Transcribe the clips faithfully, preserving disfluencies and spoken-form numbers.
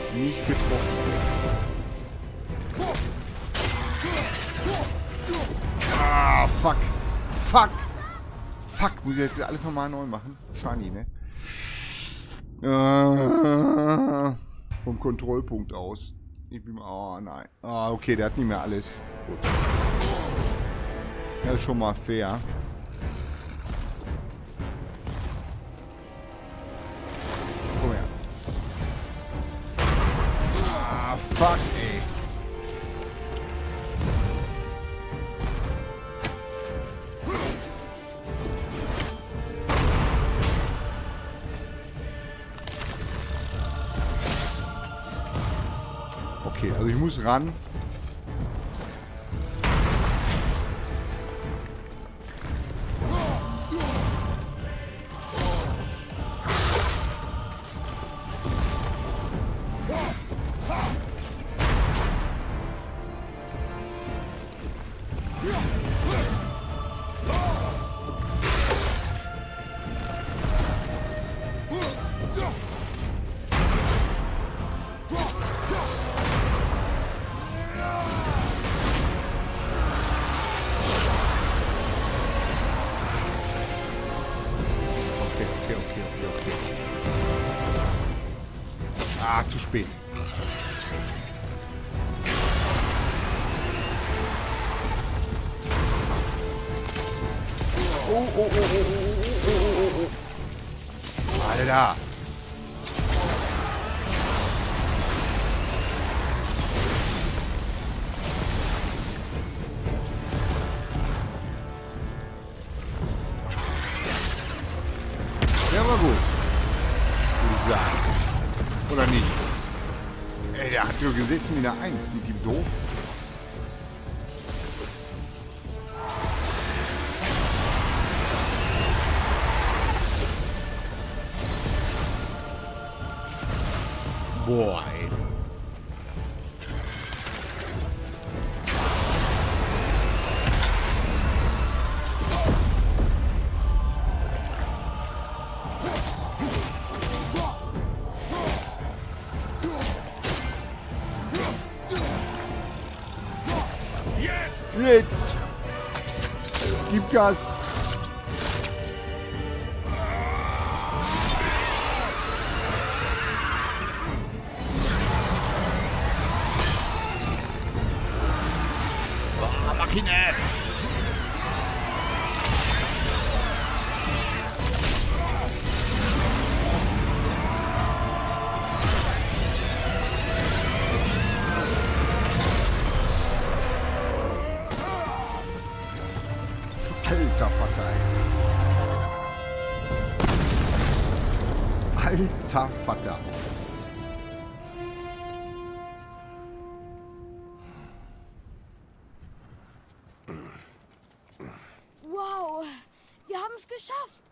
Nicht getroffen. Ah, fuck. Fuck. Fuck, muss ich jetzt alles nochmal neu machen? Shani, ne? Äh, vom Kontrollpunkt aus. Ich bin, oh nein. Ah, okay, der hat nicht mehr alles. Gut. Das ist schon mal fair. Komm her. Ah, fuck, ey. Okay, also ich muss ran. Ah, zu spät. Oh, oh, oh, oh, oh, oh, oh, oh. Alter. Der war gut. Würde ich sagen. Oder nicht? Ey, der hat nur gesessen wie eine Eins. Sind die doof? Boah, ey. Jetzt! Gib Gas! Oh, Maschine! Alter Vater, ey. Alter Vater. Wow, wir haben es geschafft.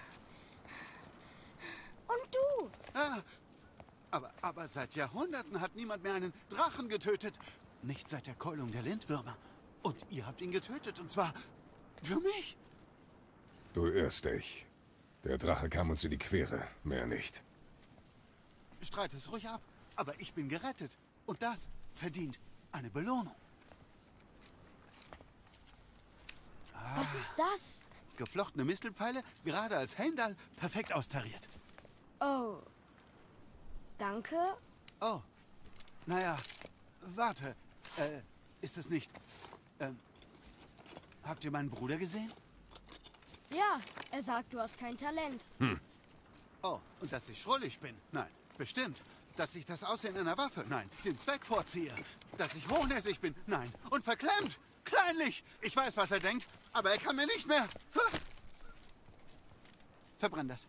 Und du? Ah, aber, aber seit Jahrhunderten hat niemand mehr einen Drachen getötet. Nicht seit der Keulung der Lindwürmer. Und ihr habt ihn getötet, und zwar für mich. Du irrst dich. Der Drache kam uns in die Quere, mehr nicht. Streit es ruhig ab, aber ich bin gerettet. Und das verdient eine Belohnung. Ah, Was ist das? geflochtene Mistelpfeile, gerade als Heimdall, perfekt austariert. Oh. Danke. Oh, naja, warte. Äh, ist es nicht... Ähm, habt ihr meinen Bruder gesehen? Ja, er sagt, du hast kein Talent. Hm. Oh, und dass ich schrullig bin? Nein, bestimmt. Dass ich das Aussehen einer Waffe? Nein, den Zweck vorziehe. Dass ich hochnäsig bin? Nein. Und verklemmt? Kleinlich? Ich weiß, was er denkt, aber er kann mir nicht mehr. Verbrenn das.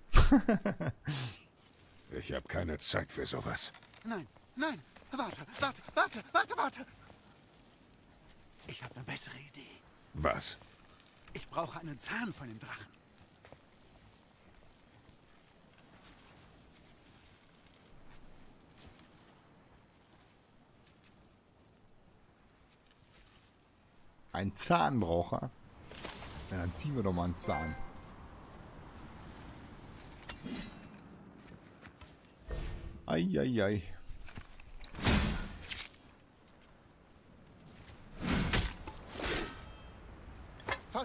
Ich habe keine Zeit für sowas. Nein, nein. Warte, warte, warte, warte, warte. Ich habe eine bessere Idee. Was? Ich brauche einen Zahn von dem Drachen. Ein Zahnbraucher? Ja, dann ziehen wir doch mal einen Zahn. Eieiei.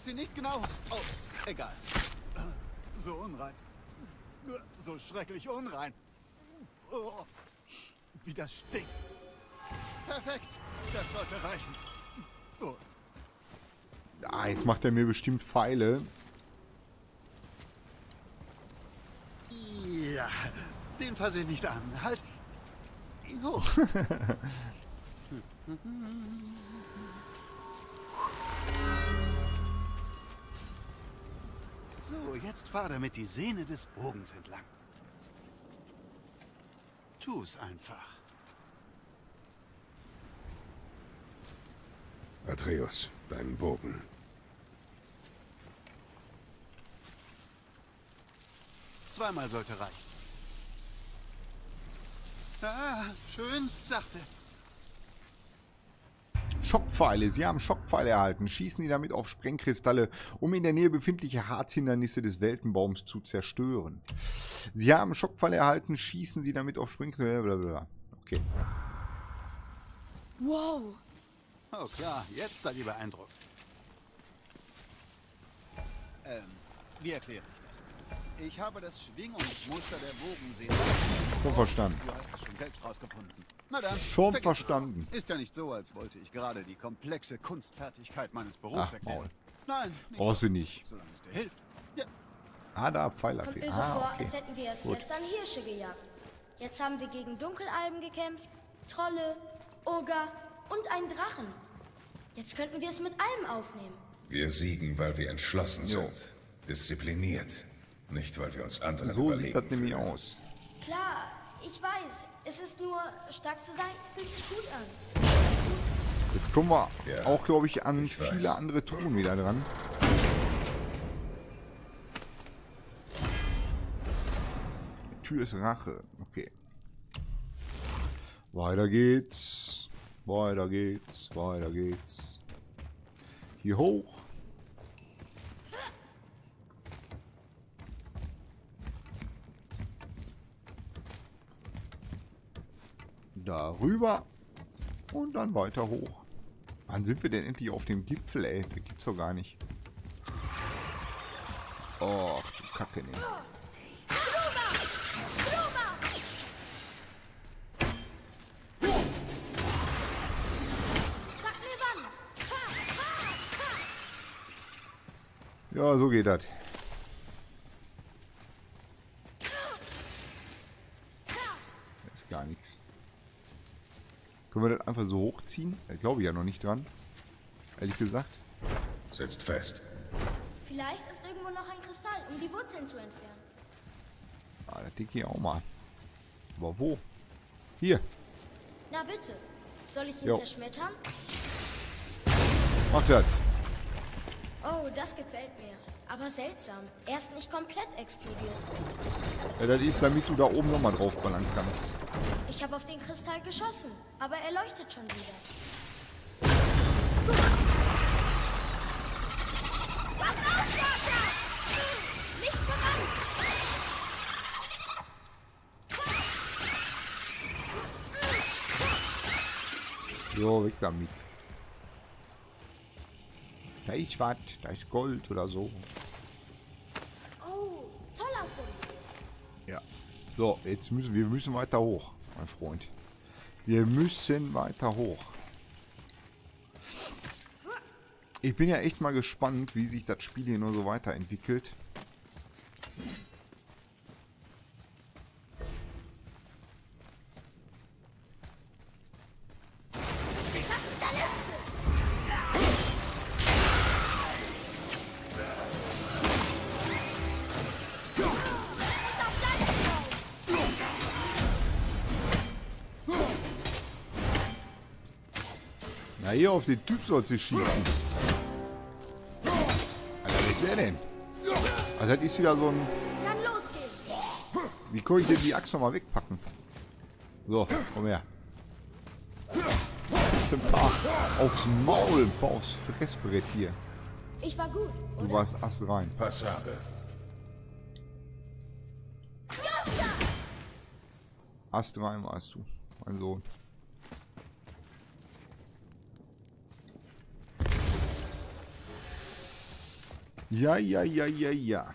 dass sie nicht genau... Oh, egal. So unrein. So schrecklich unrein. Oh, wie das stinkt. Perfekt. Das sollte reichen. Oh. Ah, jetzt macht er mir bestimmt Pfeile. Ja, den fasse ich nicht an. Halt ihn hoch. So, jetzt fahr damit die Sehne des Bogens entlang. Tu's einfach. Atreus, deinen Bogen. Zweimal sollte reichen. Ah, schön sachte. Schockpfeile. Sie haben Schockpfeile erhalten. Schießen Sie damit auf Sprengkristalle, um in der Nähe befindliche Harzhindernisse des Weltenbaums zu zerstören. Sie haben Schockpfeile erhalten. Schießen Sie damit auf Sprengkristalle. Blablabla. Okay. Wow. Oh klar, jetzt seid ihr beeindruckt. Ähm, wie erkläre ich das? Ich habe das Schwingungsmuster der Bogensehne. Schon verstanden. Du hast es schon selbst rausgefunden. Na dann. Schon vergiss verstanden. es. Ist ja nicht so, als wollte ich gerade die komplexe Kunstfertigkeit meines Berufs Ach, erklären. Maul. Nein, nicht Brauchst du nicht. solange es dir hilft. Ja. Ah, da, Kommt Pfeiler. mir so Ah, vor, okay. als hätten wir erst Gut. gestern Hirsche gejagt. Jetzt haben wir gegen Dunkelalben gekämpft, Trolle, Oger und einen Drachen. Jetzt könnten wir es mit allem aufnehmen. Wir siegen, weil wir entschlossen sind. Diszipliniert. Nicht, weil wir uns anderen So überlegen sieht das nämlich fühlen. aus. Klar, ich weiß. Es ist nur, stark zu sein, fühlt sich gut an. Jetzt kommen wir Ja, auch, glaube ich, an ich weiß. viele andere Truhen wieder dran. Die Tür ist Rache. Okay. Weiter geht's. Weiter geht's. Weiter geht's. Hier hoch. Darüber. Und dann weiter hoch. Wann sind wir denn endlich auf dem Gipfel, ey? Das gibt's doch gar nicht. Oh, du Kacke, ne. Sag mir wann. Ja, so geht das. Ist gar nichts. Können wir das einfach so hochziehen? Da glaube ich ja noch nicht dran. Ehrlich gesagt. Sitzt fest. Vielleicht ist irgendwo noch ein Kristall, um die Wurzeln zu entfernen. Ah, das denke ich auch mal. Aber wo? Hier. Na bitte. Soll ich ihn Jo. zerschmettern? Mach das. Oh, das gefällt mir. Aber seltsam. Er ist nicht komplett explodiert. Ja, das ist, damit du da oben nochmal drauf ballern kannst. Ich habe auf den Kristall geschossen, aber er leuchtet schon wieder. Pass auf, Vater! Nicht voran! Jo, weg damit. Da ist was, da ist Gold oder so. Oh, toller Fund. Ja. So, jetzt müssen wir müssen weiter hoch, mein Freund. Wir müssen weiter hoch. Ich bin ja echt mal gespannt, wie sich das Spiel hier nur so weiterentwickelt. Na, hier auf den Typ soll sie schießen. Alter, was ist er denn? Also, das ist wieder so ein... Kann losgehen. Wie kann ich denn die Axt nochmal wegpacken? So, komm her. Das ist ein paar aufs Maul, ein paar aufs Fressbrett hier. Ich war gut, Du oder? warst Ast rein. Passage. Ast rein warst du, mein Sohn. Ja, ja, ja, ja, ja.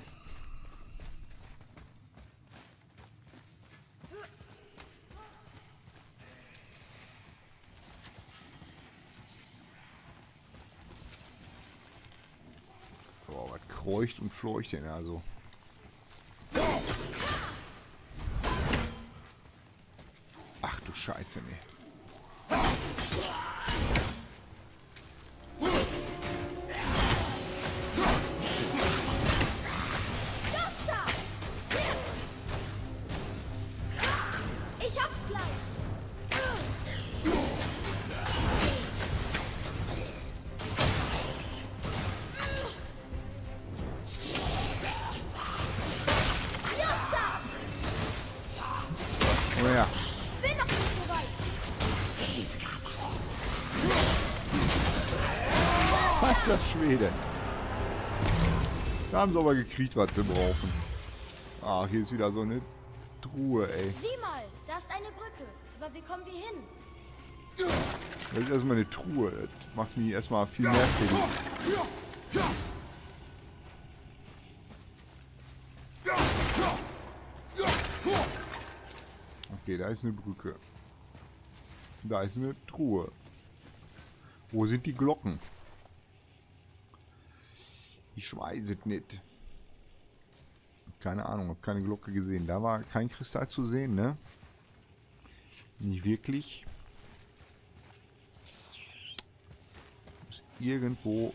Boah, was kreucht und fleucht denn also? Ach du Scheiße, ne. Ich hab's gleich. Oh ja. Bin noch nicht so weit. Alter Schwede. Da haben sie aber gekriegt, was sie brauchen. Ach, hier ist wieder so eine Truhe, ey. Sieh mal, da ist eine Brücke. Aber wie kommen wir hin? Das ist erstmal eine Truhe. Das macht mich erstmal viel merkwürdig. Okay, da ist eine Brücke. Da ist eine Truhe. Wo sind die Glocken? Ich weiß es nicht. Keine Ahnung, habe keine Glocke gesehen. Da war kein Kristall zu sehen, ne? Nicht wirklich. Muss irgendwo...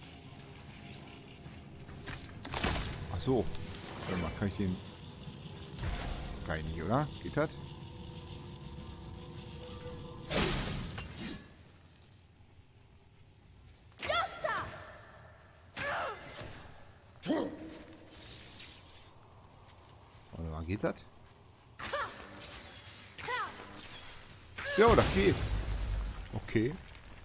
Ach so. Warte mal, kann ich den... Kann ich nicht, oder? Geht das? Warte mal, geht das? Ja, das geht. Okay.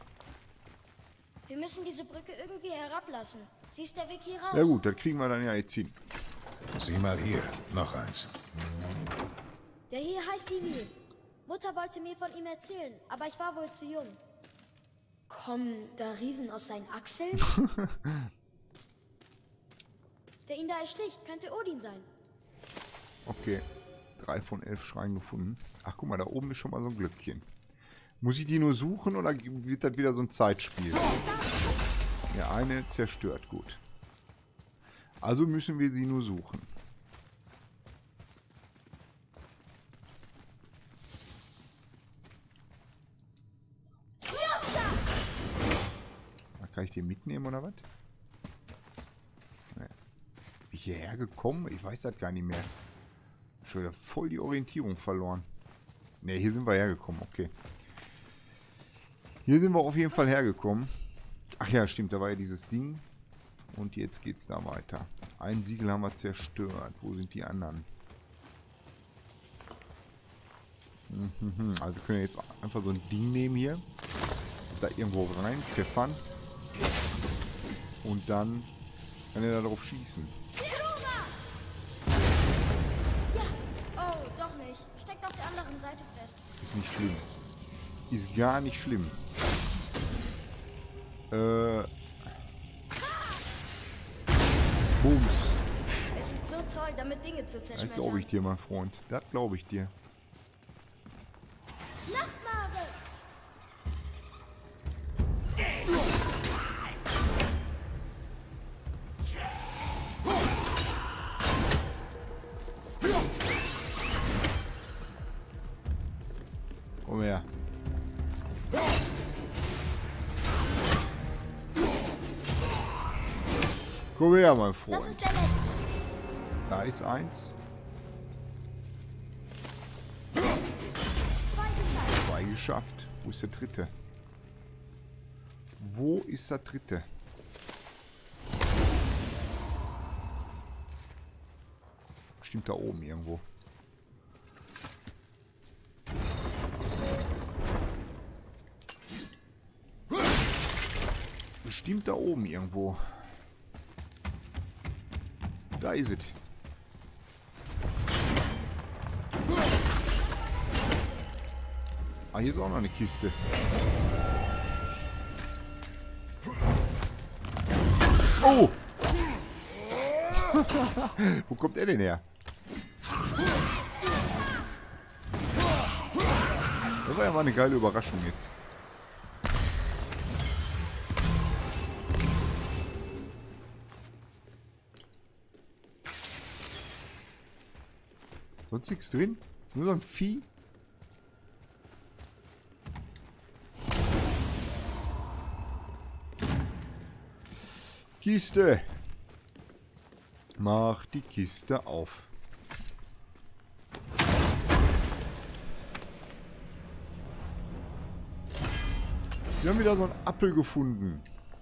Wir müssen diese Brücke irgendwie herablassen. Sie ist der Weg hier raus. Ja gut, das kriegen wir dann ja jetzt hin. Sieh mal hier, noch eins. Der hier heißt Emil. Mutter wollte mir von ihm erzählen, aber ich war wohl zu jung. Kommen da Riesen aus seinen Achseln? Der ihn da ersticht, könnte Odin sein. Okay. Drei von elf Schreien gefunden. Ach, guck mal, da oben ist schon mal so ein Glöckchen. Muss ich die nur suchen oder wird das wieder so ein Zeitspiel? Der eine zerstört, gut. Also müssen wir sie nur suchen. Kann ich den mitnehmen oder was? Nee. Bin ich hierher gekommen? Ich weiß das gar nicht mehr. Schon wieder voll die Orientierung verloren. Ne, hier sind wir hergekommen, okay. Hier sind wir auf jeden Fall hergekommen. Ach ja, stimmt, da war ja dieses Ding. Und jetzt geht's da weiter. Ein Siegel haben wir zerstört. Wo sind die anderen? Mhm, also wir können jetzt einfach so ein Ding nehmen hier. Da irgendwo rein pfeffern. Und dann kann er darauf schießen. Oh, doch nicht. Steckt auf der anderen Seite fest. Ist nicht schlimm. Ist gar nicht schlimm. Äh. Bums. Es ist so toll, damit Dinge zu Das zerschmettern. glaube ich dir, mein Freund. Das glaube ich dir. Nachtmare! Komm her. Komm her, mein Das Freund. ist der letzte. Da ist eins. Zwei geschafft. Zwei geschafft. Wo ist der dritte? Wo ist der dritte? Bestimmt da oben irgendwo. Bestimmt da oben irgendwo. Da ist es. Ah, hier ist auch noch eine Kiste. Oh! Wo kommt er denn her? Das war ja mal eine geile Überraschung jetzt. Sonst nichts drin? Nur so ein Vieh? Kiste. Mach die Kiste auf. Wir haben wieder so einen Apfel gefunden.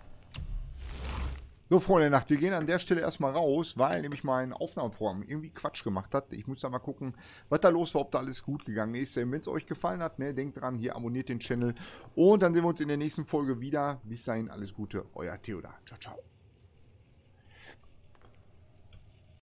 So, Freunde der Nacht, wir gehen an der Stelle erstmal raus, weil nämlich mein Aufnahmeprogramm irgendwie Quatsch gemacht hat. Ich muss da mal gucken, was da los war, ob da alles gut gegangen ist. Wenn es euch gefallen hat, ne, denkt dran, hier abonniert den Channel. Und dann sehen wir uns in der nächsten Folge wieder. Bis dahin, alles Gute, euer Theodor. Ciao, ciao.